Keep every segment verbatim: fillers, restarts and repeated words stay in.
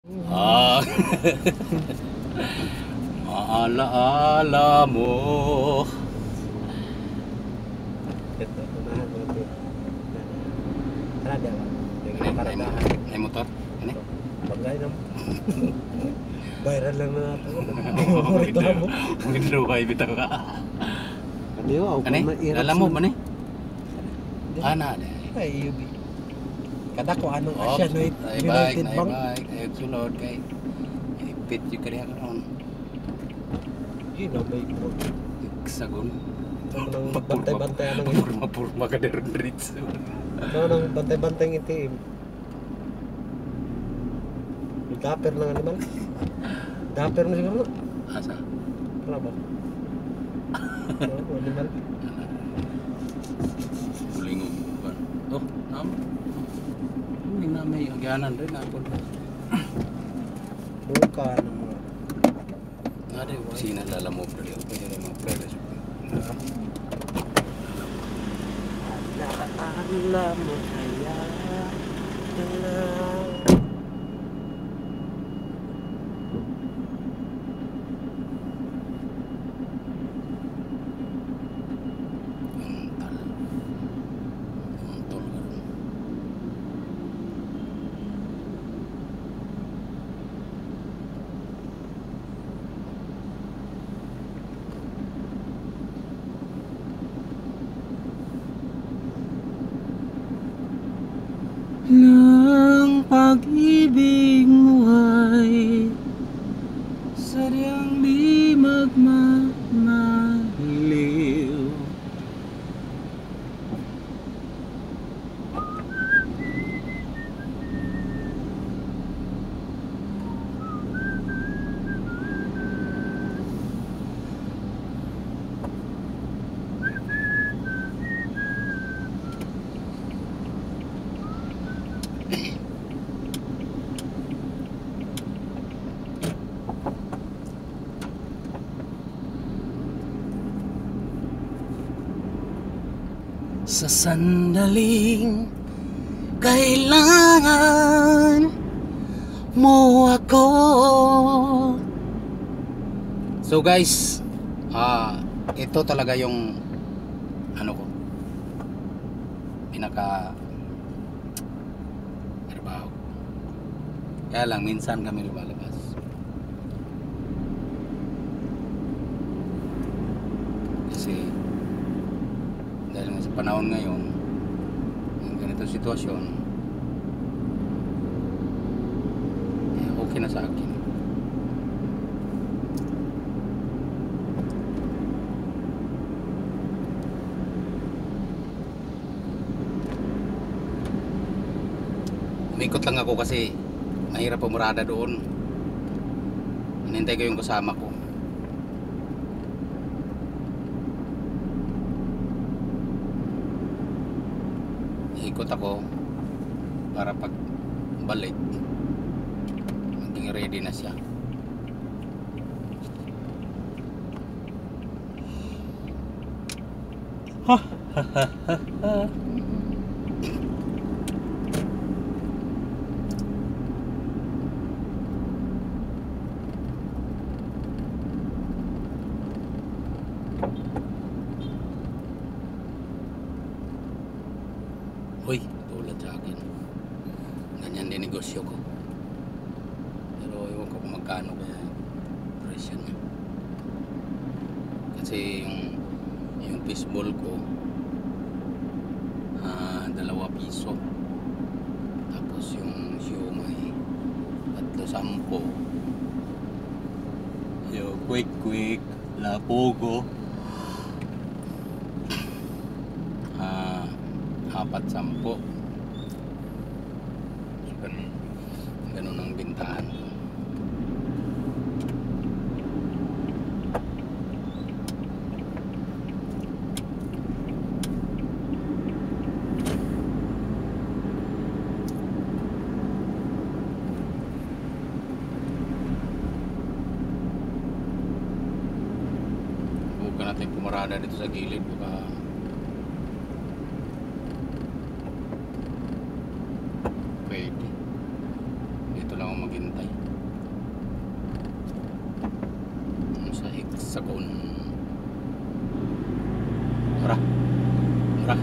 Ah, maalaala mo. Ito, unahan mo ito. Tara, di ba? Yung Ay, paradahan. ay motor? Ano? Bagay na mo. Viral lang na natin. Murito mo. Hindi ko kayo bitaw ka. Ano yun? Ako Ano? mahirap Lala mo sul- ba ni? Di. Ana. Ay, U B. Kada ko anong Oh, Asian ay United bike, United ay Bank. bike, ay sulod kay. Ipit yung kariya karon. Yun na, may po. Sagon. Ito nang bantay-bantay anong ito. Purma-purma ka deron dritso. Ito nang bantay-bantay ng itim. May dapper ng animal. Dapper mo siguro. Asa? Wala ba? Oo, animal. Bulingon ba? Oh, am. Hindi na may agyanan rin ako. Buka ng mga. Ada yung kusina lala mo pero yung pwede rin mga pwede. Alaala mo kaya na. Yung tal. Yung tol ka rin. Nang pag-ibig mo ay sadyang di magmamaliw. Sa sandaling kailangan mo ako. So guys, ah ito talaga yung ano ko pinaka trabaho. Kaya lang minsan kami lumalabas. Kasi dahil nga sa panahon ngayon yung ganitong sitwasyon, eh, okay na sa akin. Umikot lang ako kasi mahirap pumurada doon. Hinintay ko yung kasama ko. Ikot ako para pag balik maging ready na siya. Ha ha ha ha ha. Uy, tulad sa akin. Ganyan din negosyo ko. Pero ewan ko kung magkano kaya presyo niya. Kasi yung yung fishball ko ah, dalawa piso. Tapos yung siomay tatlo sampo. Yung quick quick lapogo ah apat sampo. So, ganun, ganun ang bintahan. Bukan natin pumarada dito sa gilid baka pwede. Dito lang ako maghintay. sakon. Tara. Tara.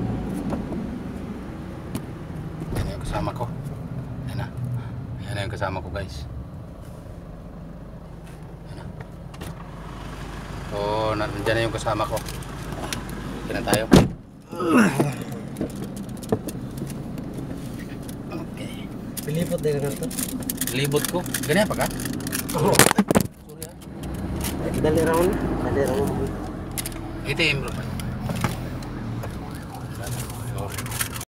Yan na yung kasama ko. Yan na. Yan na yung kasama ko guys. Yan na. So, nandiyan na yung kasama ko. Okay na tayo. Okay. Pilipot din ka to. Libot ko. Ganyan pa ka? Oo. Sorry ah. Dali raon. Dali raon. Itim bro.